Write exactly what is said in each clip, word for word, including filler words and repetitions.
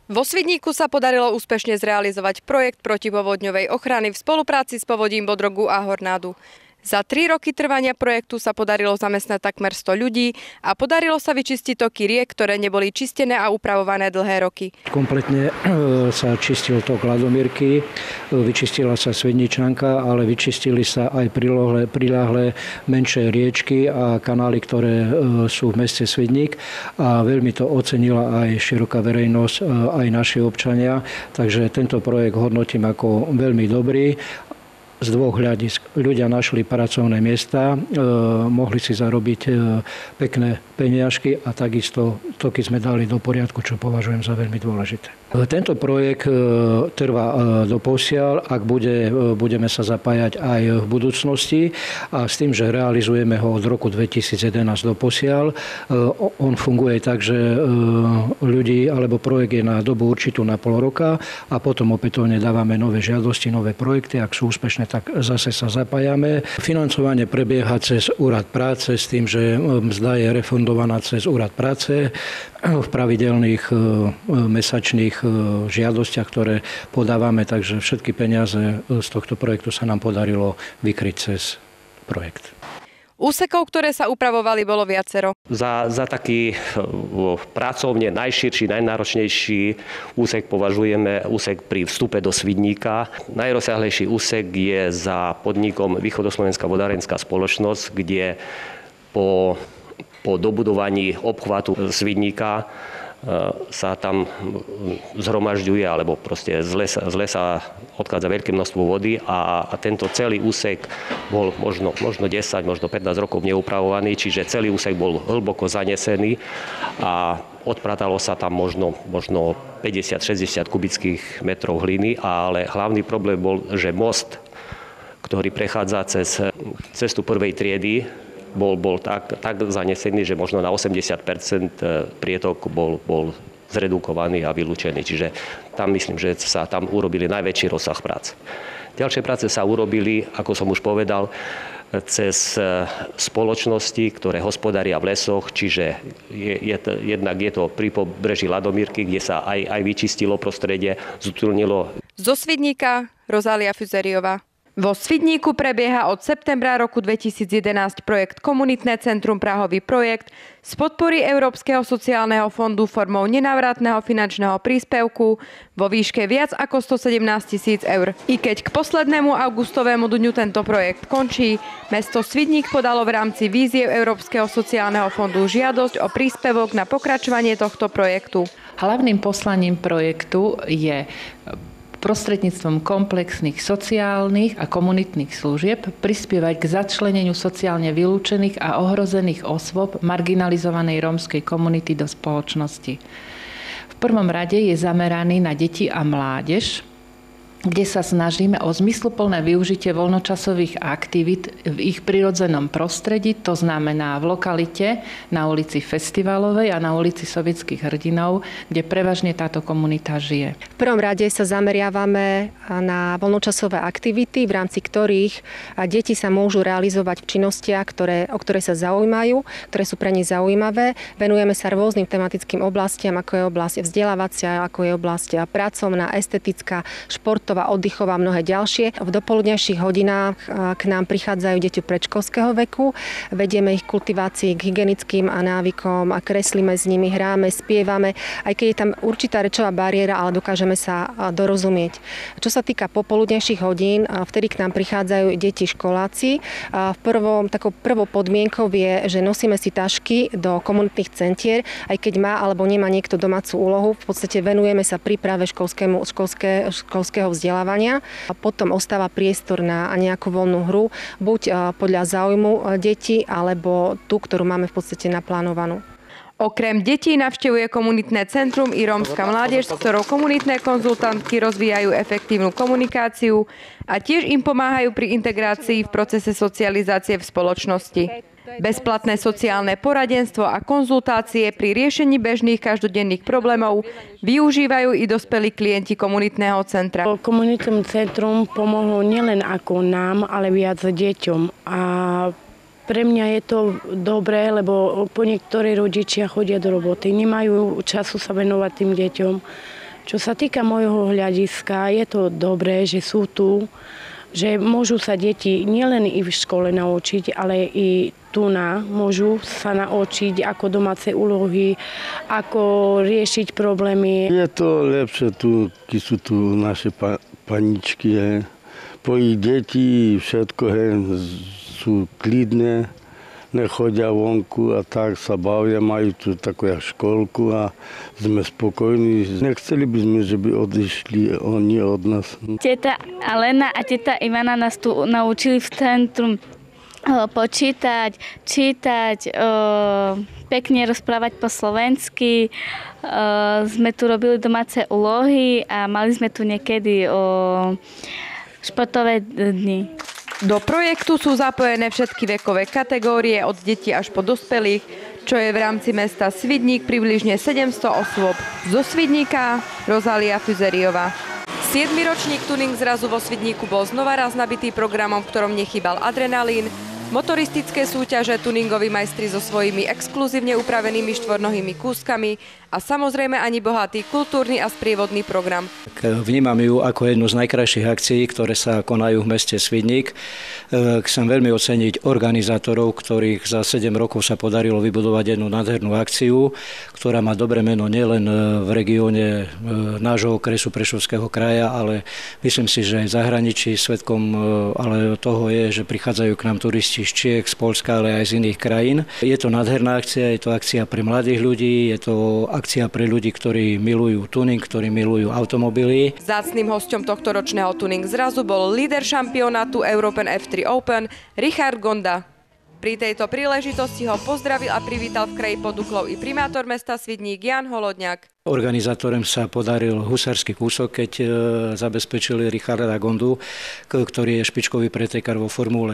Vo Svidníku sa podarilo úspešne zrealizovať projekt protipovodňovej ochrany v spolupráci s Povodím Bodrogu a Hornádu. Za tri roky trvania projektu sa podarilo zamestnať takmer sto ľudí a podarilo sa vyčistiť toky riek, ktoré neboli čistené a upravované dlhé roky. Kompletne sa čistil tok Ladomírky, vyčistila sa Svidničanka, ale vyčistili sa aj priláhle, priláhle menšie riečky a kanály, ktoré sú v meste Svidník, a veľmi to ocenila aj široká verejnosť, aj naši občania, takže tento projekt hodnotím ako veľmi dobrý. Z dvoch hľadisk. Ľudia našli pracovné miesta, e, mohli si zarobiť e, pekné peniažky a takisto toky sme dali do poriadku, čo považujem za veľmi dôležité. E, tento projekt e, trvá e, doposiaľ, ak bude, e, budeme sa zapájať aj v budúcnosti, a s tým, že realizujeme ho od roku dvetisícjedenásť doposiaľ. E, on funguje tak, že e, ľudí alebo projekt je na dobu určitú na pol roka a potom opätovne dávame nové žiadosti, nové projekty. Ak sú úspešné, tak zase sa zapájame. Financovanie prebieha cez úrad práce s tým, že mzda je refundovaná cez úrad práce v pravidelných mesačných žiadostiach, ktoré podávame, takže všetky peniaze z tohto projektu sa nám podarilo vykryť cez projekt. Úsekov, ktoré sa upravovali, bolo viacero. Za, za taký pracovne najširší, najnáročnejší úsek považujeme úsek pri vstupe do Svidníka. Najrozsiahlejší úsek je za podnikom Východoslovenská vodárenská spoločnosť, kde po, po dobudovaní obchvatu Svidníka sa tam zhromažďuje, alebo proste z lesa, z lesa odchádza veľké množstvo vody a, a tento celý úsek bol možno, možno desať, možno pätnásť rokov neupravovaný, čiže celý úsek bol hlboko zanesený a odpratalo sa tam možno, možno päťdesiat šesťdesiat kubických metrov hliny, ale hlavný problém bol, že most, ktorý prechádza cez cestu prvej triedy, bol, bol tak, tak zanesený, že možno na osemdesiat percent prietok bol, bol zredukovaný a vylúčený. Čiže tam myslím, že sa tam urobili najväčší rozsah prác. Ďalšie práce sa urobili, ako som už povedal, cez spoločnosti, ktoré hospodária v lesoch, čiže je, je, jednak je to pri pobreží Ladomírky, kde sa aj, aj vyčistilo prostredie, zutulnilo. Zo Svidníka Rozália Fuzeriová. Vo Svidníku prebieha od septembra roku dvetisícjedenásť projekt Komunitné centrum Prahový projekt z podpory Európskeho sociálneho fondu formou nenávratného finančného príspevku vo výške viac ako stosedemnásť tisíc eur. I keď k poslednému augustovému dňu tento projekt končí, mesto Svidník podalo v rámci výziev Európskeho sociálneho fondu žiadosť o príspevok na pokračovanie tohto projektu. Hlavným poslaním projektu je prostredníctvom komplexných sociálnych a komunitných služieb prispievať k začleneniu sociálne vylúčených a ohrozených osôb marginalizovanej rómskej komunity do spoločnosti. V prvom rade je zameraný na deti a mládež, kde sa snažíme o zmysluplné využitie voľnočasových aktivít v ich prirodzenom prostredí, to znamená v lokalite na ulici Festivalovej a na ulici Sovietských hrdinov, kde prevažne táto komunita žije. V prvom rade sa zameriavame na voľnočasové aktivity, v rámci ktorých deti sa môžu realizovať v činnostiach, ktoré, o ktoré sa zaujímajú, ktoré sú pre nich zaujímavé. Venujeme sa rôznym tematickým oblastiam, ako je oblasť vzdelávacia, ako je oblasť pracovná, estetická, športová, oddychová a mnohé ďalšie. V dopoludnejších hodinách k nám prichádzajú deti predškolského veku. Vedieme ich kultivácii k hygienickým a návykom a kreslíme s nimi, hráme, spievame, aj keď je tam určitá rečová bariéra, ale dokážeme sa dorozumieť. Čo sa týka popoludnejších hodín, vtedy k nám prichádzajú deti školáci. V prvom, takou prvou podmienkou je, že nosíme si tašky do komunitných centier, aj keď má alebo nemá niekto domácu úlohu. V podstate venujeme sa príprave školskému, školské, školského vzdelávania a potom ostáva priestor na nejakú voľnú hru, buď podľa záujmu detí, alebo tú, ktorú máme v podstate naplánovanú. Okrem detí navštevuje komunitné centrum i rómska mládež, s ktorou komunitné konzultantky rozvíjajú efektívnu komunikáciu a tiež im pomáhajú pri integrácii v procese socializácie v spoločnosti. Bezplatné sociálne poradenstvo a konzultácie pri riešení bežných každodenných problémov využívajú i dospelí klienti komunitného centra. Komunitné centrum pomohlo nielen ako nám, ale viac deťom. A pre mňa je to dobré, lebo po niektorí rodičia chodia do roboty, nemajú času sa venovať tým deťom. Čo sa týka môjho hľadiska, je to dobré, že sú tu, že môžu sa deti nielen i v škole naučiť, ale i tu na môžu sa naučiť ako domáce úlohy, ako riešiť problémy. Je to lepšie tu, keď sú tu naše pa, paničky. He. Po ich deti všetko he, sú klidné, nechodia vonku a tak sa bavia, majú tu takú školku a sme spokojní. Nechceli by sme, že by odišli oni od nás. Teta Alena a teta Ivana nás tu naučili v centrum počítať, čítať, pekne rozprávať po slovensky. Sme tu robili domáce úlohy a mali sme tu niekedy športové dni. Do projektu sú zapojené všetky vekové kategórie od detí až po dospelých, čo je v rámci mesta Svidník približne sedemsto osôb. Zo Svidníka Rozália Fuzeriová. Siedmy ročník Tuning zrazu vo Svidníku bol znova raz nabitý programom, v ktorom nechýbal adrenalín, motoristické súťaže, tuningoví majstri so svojimi exkluzívne upravenými štvornohými kúskami a samozrejme ani bohatý kultúrny a sprievodný program. Vnímam ju ako jednu z najkrajších akcií, ktoré sa konajú v meste Svidník. Chcem veľmi oceniť organizátorov, ktorých za sedem rokov sa podarilo vybudovať jednu nádhernú akciu, ktorá má dobré meno nielen v regióne nášho okresu Prešovského kraja, ale myslím si, že aj v zahraničí svedkom ale toho je, že prichádzajú k nám turisti z Čiech, z Poľska, ale aj z iných krajín. Je to nádherná akcia, je to akcia pre mladých ľudí, je to akcia pre ľudí, ktorí milujú tuning, ktorí milujú automobily. Vzácnym hosťom tohto ročného Tuning zrazu bol líder šampionátu European ef tri Open Richard Gonda. Pri tejto príležitosti ho pozdravil a privítal v kraji pod Duklou i primátor mesta Svidník Jan Holodňák. Organizátorem sa podaril husársky kúsok, keď e, zabezpečili Richarda Gondu, ktorý je špičkový pretekár vo Formule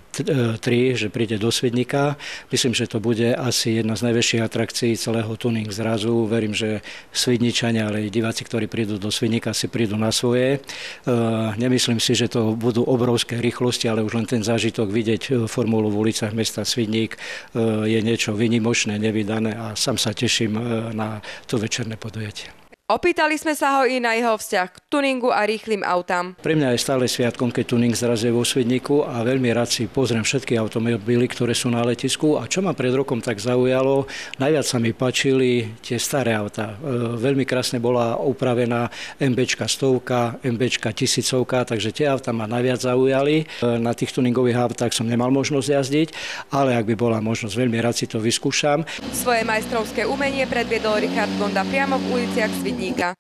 tri, že príde do Svidníka. Myslím, že to bude asi jedna z najväčších atrakcií celého Tuning zrazu. Verím, že Svidničania, ale aj diváci, ktorí prídu do Svidníka, si prídu na svoje. E, nemyslím si, že to budú obrovské rýchlosti, ale už len ten zážitok vidieť formulu v ulicách mesta Svidník e, je niečo výnimočné, nevydané a sám sa teším e, na to večerné podujatie. Opýtali sme sa ho i na jeho vzťah k tuningu a rýchlym autám. Pre mňa je stále sviatkom, keď Tuning zrazuje vo Svidníku a veľmi rád si pozriem všetky automobily, ktoré sú na letisku. A čo ma pred rokom tak zaujalo, najviac sa mi páčili tie staré autá. E, veľmi krásne bola upravená MBčka stovka, MBčka tisícovka, takže tie autá ma najviac zaujali. E, na tých tuningových autách som nemal možnosť jazdiť, ale ak by bola možnosť, veľmi rád si to vyskúšam. Svoje majstrovské umenie predviedol Richard Gonda priamo v uliciach Svidníka.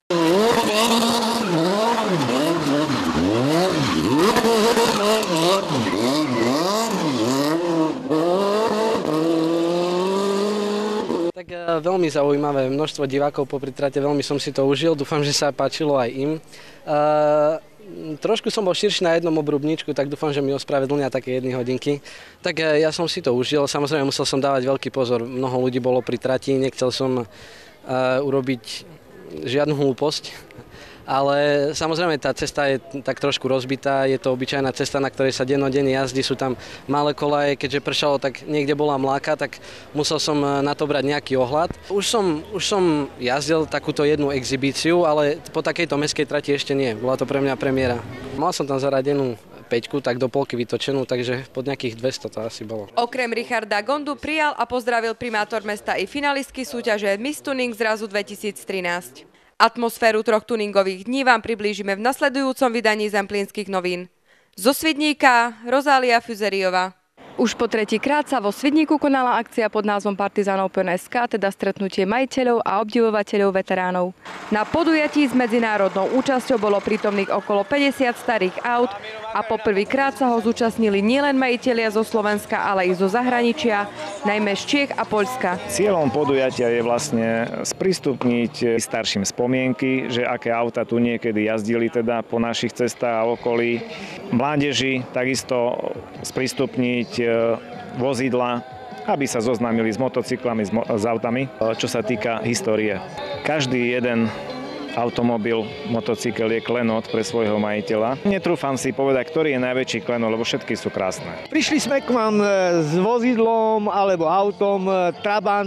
Tak veľmi zaujímavé, množstvo divákov popri trate, veľmi som si to užil, dúfam, že sa páčilo aj im. Uh, trošku som bol širší na jednom obrubníčku, tak dúfam, že mi ospravedlnia také jedny hodinky. Tak uh, ja som si to užil, samozrejme musel som dávať veľký pozor, mnoho ľudí bolo pri trati, nechcel som uh, urobiť žiadnu hlúposť, ale samozrejme tá cesta je tak trošku rozbitá, je to obyčajná cesta, na ktorej sa dennodenne jazdí, sú tam malé kolaje, keďže pršalo, tak niekde bola mláka, tak musel som na to brať nejaký ohľad. Už som, už som jazdil takúto jednu exhibíciu, ale po takejto mestskej trati ešte nie, bola to pre mňa premiéra. Mal som tam zaradenú peťku, tak do polky vytočenú, takže pod nejakých dvesto to asi bolo. Okrem Richarda Gondu prijal a pozdravil primátor mesta i finalistky súťaže Miss Tuning zrazu dvetisíctrinásť. Atmosféru troch tuningových dní vám priblížime v nasledujúcom vydaní Zemplínskych novín. Zo Svidníka Rozália Fuzeriová. Už po tretíkrát sa vo Svidníku konala akcia pod názvom Partizan Open es ká, teda stretnutie majiteľov a obdivovateľov veteránov. Na podujatí s medzinárodnou účasťou bolo prítomných okolo päťdesiat starých aut a poprvýkrát sa ho zúčastnili nielen majitelia zo Slovenska, ale i zo zahraničia, najmä z Čiech a Poľska. Cieľom podujatia je vlastne sprístupniť starším spomienky, že aké auta tu niekedy jazdili teda po našich cestách a okolí. Mládeži takisto sprístupniť vozidla, aby sa zoznámili s motocyklami, s, mo- s autami, čo sa týka histórie. Každý jeden automobil, motocykel je klenot pre svojho majiteľa. Netrúfam si povedať, ktorý je najväčší klenot, lebo všetky sú krásne. Prišli sme k vám s vozidlom alebo autom Trabant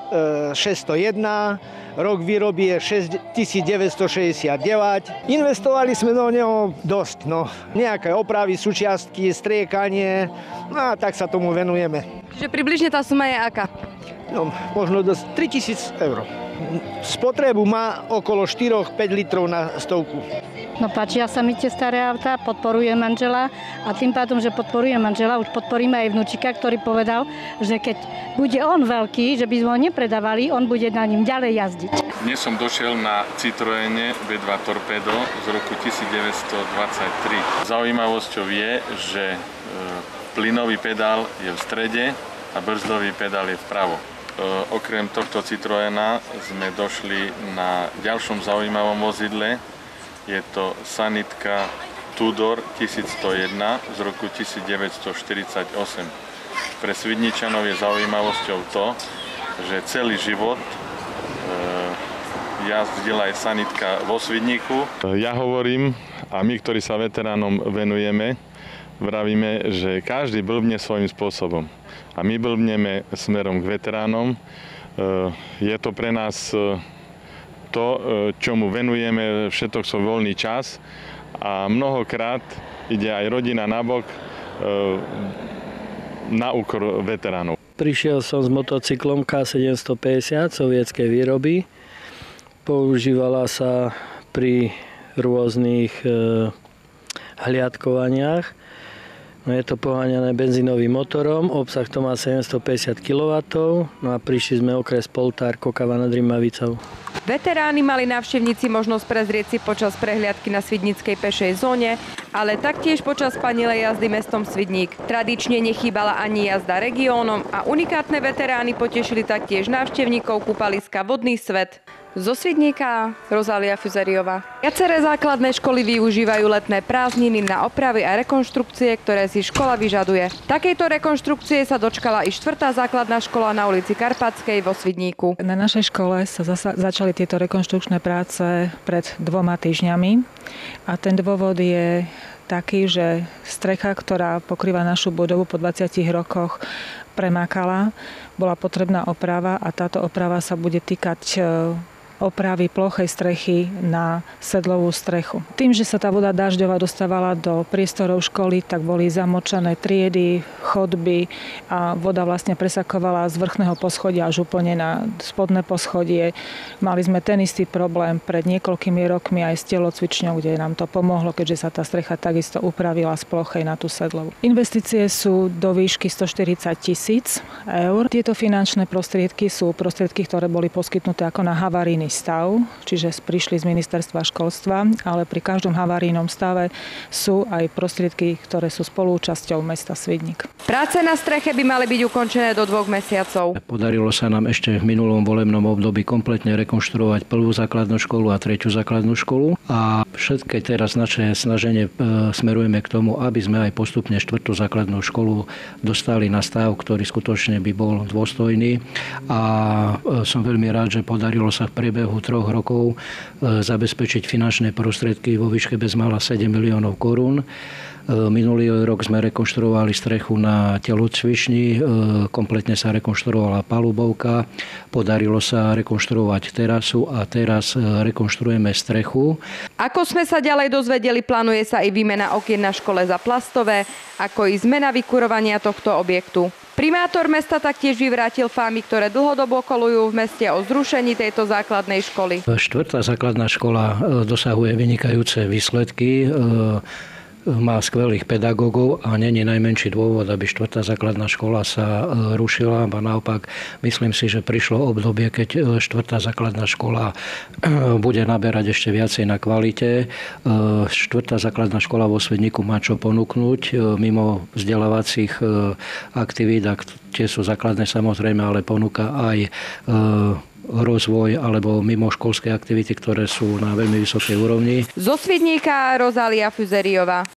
šesťstojeden, rok výroby je tisícdeväťstošesťdesiatdeväť. Investovali sme do neho dosť, no. Nejaké opravy, súčiastky, striekanie, no a tak sa tomu venujeme. Čiže približne tá suma je aká? No, možno do tritisíc eur. Spotrebu má okolo štyri až päť litrov na stovku. No páčia sa mi tie staré autá, podporujem manžela a tým pádom, že podporujem manžela, už podporíme aj vnúčika, ktorý povedal, že keď bude on veľký, že by sme ho nepredávali, on bude na ním ďalej jazdiť. Dnes som došiel na Citroene vé dva Torpedo z roku devätnásťstodvadsaťtri. Zaujímavosťou je, že plynový pedál je v strede a brzdový pedál je vpravo. Okrem tohto Citroena sme došli na ďalšom zaujímavom vozidle. Je to sanitka Tudor tisícstojeden z roku devätnásťstoštyridsaťosem. Pre Svidničanov je zaujímavosťou to, že celý život e, jazdila aj sanitka vo Svidníku. Ja hovorím, a my, ktorí sa veteránom venujeme, vravíme, že každý blbne svojím spôsobom. A my blbneme smerom k veteránom. E, je to pre nás e, to, čomu venujeme všetok svoj voľný čas a mnohokrát ide aj rodina nabok na úkor veteránov. Prišiel som s motocyklom ká sedemstopäťdesiat sovietskej výroby. Používala sa pri rôznych hliadkovaniach. No je to poháňané benzínovým motorom, obsah to má sedemstopäťdesiat kilowattov, no a prišli sme okres Poltár, Kokava nad Rimavicou. Veteráni mali návštevníci možnosť prezrieť si počas prehliadky na Svidnickej pešej zóne, ale taktiež počas panilej jazdy mestom Svidník. Tradične nechýbala ani jazda regiónom a unikátne veterány potešili taktiež návštevníkov kúpaliska Vodný svet. Zo Svidníka Rozália Fuzeriová. Viaceré základné školy využívajú letné prázdniny na opravy a rekonštrukcie, ktoré si škola vyžaduje. Takejto rekonštrukcie sa dočkala i štvrtá základná škola na ulici Karpatskej vo Svidníku. Na našej škole sa zasa- začali tieto rekonštrukčné práce pred dvoma týždňami a ten dôvod je taký, že strecha, ktorá pokrýva našu budovu po dvadsiatich rokoch, premákala, bola potrebná oprava a táto oprava sa bude týkať opravy plochej strechy na sedlovú strechu. Tým, že sa tá voda dažďová dostávala do priestorov školy, tak boli zamočené triedy, chodby a voda vlastne presakovala z vrchného poschodia až úplne na spodné poschodie. Mali sme ten istý problém pred niekoľkými rokmi aj s telocvičňou, kde nám to pomohlo, keďže sa tá strecha takisto upravila z plochej na tú sedlovú. Investície sú do výšky stoštyridsať tisíc eur. Tieto finančné prostriedky sú prostriedky, ktoré boli poskytnuté ako na havarijný stav, čiže prišli z ministerstva školstva, ale pri každom havarijnom stave sú aj prostriedky, ktoré sú spolúčasťou mesta Svidník. Práce na streche by mali byť ukončené do dvoch mesiacov. Podarilo sa nám ešte v minulom volebnom období kompletne rekonštruovať prvú základnú školu a tretiu základnú školu a všetké teraz naše snaženie smerujeme k tomu, aby sme aj postupne štvrtú základnú školu dostali na stav, ktorý skutočne by bol dôstojný a som veľmi rád, že podarilo sa v priebehu troch rokov zabezpečiť finančné prostriedky vo výške bezmála sedem miliónov korún. Minulý rok sme rekonštruovali strechu na telocvični, kompletne sa rekonštruovala palubovka, podarilo sa rekonštruovať terasu a teraz rekonštruujeme strechu. Ako sme sa ďalej dozvedeli, plánuje sa i výmena okien na škole za plastové, ako i zmena vykurovania tohto objektu. Primátor mesta taktiež vyvrátil fámy, ktoré dlhodobo kolujú v meste o zrušení tejto základnej školy. Štvrtá základná škola dosahuje vynikajúce výsledky. Má skvelých pedagógov a není najmenší dôvod, aby štvrtá základná škola sa rušila. A naopak, myslím si, že prišlo obdobie, keď štvrtá základná škola bude naberať ešte viacej na kvalite. Štvrtá základná škola vo Svidníku má čo ponúknuť mimo vzdelávacích aktivít, a tie sú základné samozrejme, ale ponúka aj rozvoj alebo mimoškolské aktivity, ktoré sú na veľmi vysokej úrovni. Zo Svidníka Rozália Fuzeriová.